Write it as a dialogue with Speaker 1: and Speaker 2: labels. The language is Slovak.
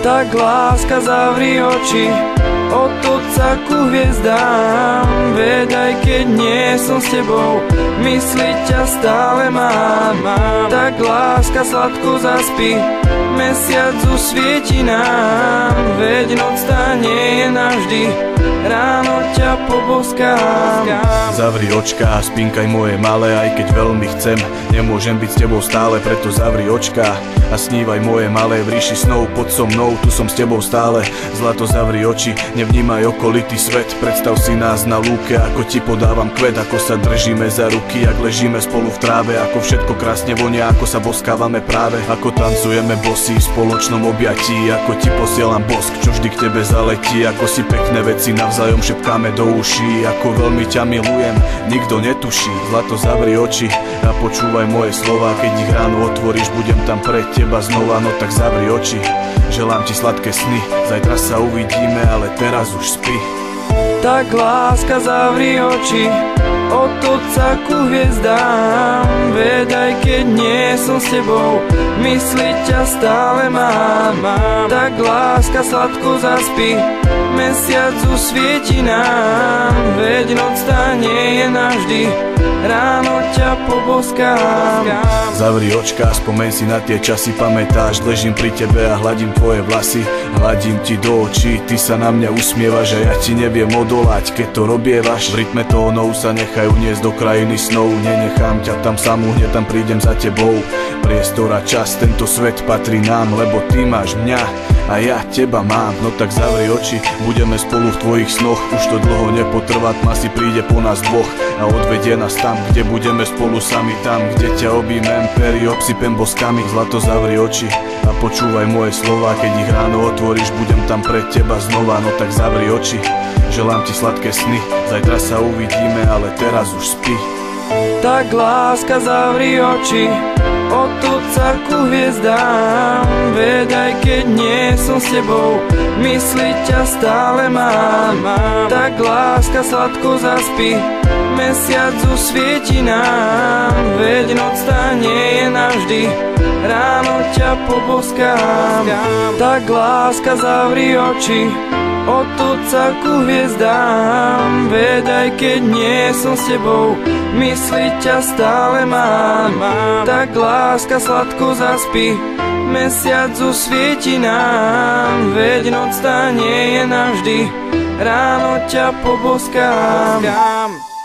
Speaker 1: Tak láska, zavri oči, odtud sa ku hviezdám. Veď aj keď nie som s tebou, mysli ťa stále mám. Tak láska, sladko zaspí, mesiac usvieti nám. Veď noc tá nie je navždy, ráno ťa poboskám.
Speaker 2: Zavri očká, spinkaj moje malé, aj keď veľmi chcem. Nemôžem byť s tebou stále, preto zavri očká a snívaj moje malé v ríši snov. Pod so mnou, tu som s tebou stále. Zlato, zavri oči, nevnímaj okolitý svet. Predstav si nás na lúke, ako ti podávam kvet, ako sa držíme za ruky, ak ležíme spolu v tráve, ako všetko krásne vonia, ako sa boskávame práve, ako tancujeme bosí v spoločnom objatí, ako ti posielam bosk, čo vždy k tebe zaletí, ako si pekné veci navzájom šepkáme do uší, ako veľmi ťa milujem, nikto netuší. Zlato, zavri oči a počúvaj moje slova, keď ich ráno otvoríš, budem tam pre teba znova. No tak zavri oči, želám ti sladké sny, zajtra sa uvidíme, ale teraz už spí.
Speaker 1: Tak láska, zavri oči, odtud sa ku hviezdám. Veď aj keď nie som s tebou, mysli ťa stále mám. Tak láska, sladko zaspí, mesiac usvieti nám. Veď noc tá nie je navždy, ráno ťa poboskám.
Speaker 2: Zavri očka, spomeň si na tie časy, pamätáš, ležím pri tebe a hladím tvoje vlasy. Hladím ti do očí, ty sa na mňa usmievaš a ja ti neviem odolať, keď to robievaš. V rytme tónov sa nechaj uniesť do krajiny snov, nenechám ťa tam samú, hneď tam prídem za tebou. Priestor a čas, tento svet patrí nám, lebo ty máš mňa a ja teba mám. No tak zavri oči, budeme spolu v tvojich snoch, už to dlho nepotrvá, tma si príde po nás dvoch a odvedie nás tam, kde budeme spolu sami, tam, kde ťa objímem, pery obsypem boskami. Zlato, zavri oči a počúvaj moje slova, keď ich ráno otvoríš, budem tam pre teba znova. No tak zavri oči, želám ti sladké sny, zajtra sa uvidíme, ale teraz už spí.
Speaker 1: Tak láska, zavri oči, odtud sa ku hviezdám. Veď aj keď nie som s tebou, mysli ťa stále mám. Tak láska, sladko zaspí, mesiac usvieti nám. Veď noc tá nie je navždy, ráno ťa poboskám. Tak láska, zavri oči, odtud sa ku hviezdám. Veď aj keď nie som s tebou, mysli ťa stále mám. Tak láska, sladko zaspí, mesiac usvieti nám. Veď noc tá nie je navždy, ráno ťa poboskám.